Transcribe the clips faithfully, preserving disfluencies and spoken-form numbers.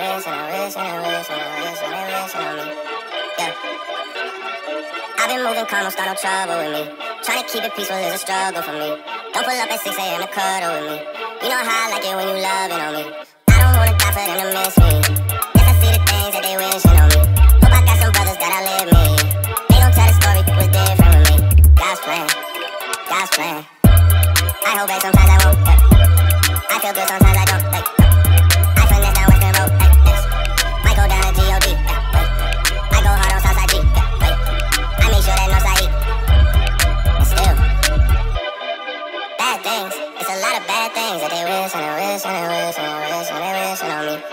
wish, and I wish, and I wish, and I wish, and they wishing on me. Yeah. I've been moving calm, don't start no trouble with me. Trying to keep it peaceful is a struggle for me. Don't pull up at six A M to cuddle with me. You know how I like it when you loving on me. I don't wanna die for them to miss me. Yes, I see the things that they wishing on me. Hope I got some brothers that outlive me. They gon' tell the story, it was different with me. God's plan, God's plan. I hope that sometimes I won't. Yeah. I feel good sometimes I don't. Like, I finesse down Western Road. Like, yes. Might go down to G O D. Yeah, wait. I go hard on Southside G. Yeah, wait. I make sure that Northside E. And still, bad things. It's a lot of bad things that they wish and they wish and they wish and they wish and they wishing on me.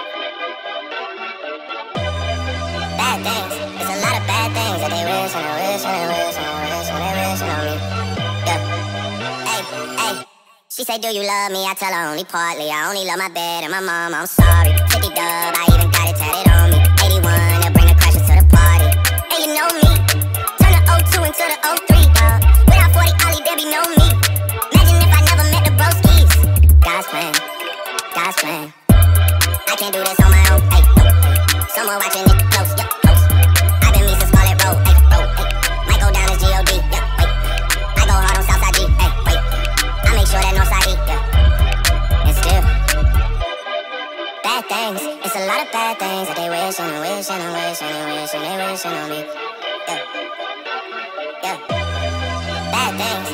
Bad things. It's a lot of bad things that they wish and they wish and they wish and they wish and they wishing on me. Yeah. Hey, hey. She say, do you love me? I tell her only partly. I only love my bed and my mom. I'm sorry. fifty dub. I even got it tatted on me. eighty-one. They'll bring the crashers to the party. Hey, you know me. Turn the oh two into the oh three. Uh, without forty Ollie, there be no me. Imagine if I never met the broskies. God's plan. God's plan. I can't do this on my own. Hey, no, hey. Someone watching it close. Yeah, close. I've been me since Scarlet Road. Hey, road. Hey. Might go down to G O D. Yeah, wait. I go hard on Southside G. Hey, wait. I make sure that Northside E. Yeah. And still, bad things. It's a lot of bad things that they wish and they wish and they wish and they wish and they wishing on me. Yeah. Yeah. Bad things.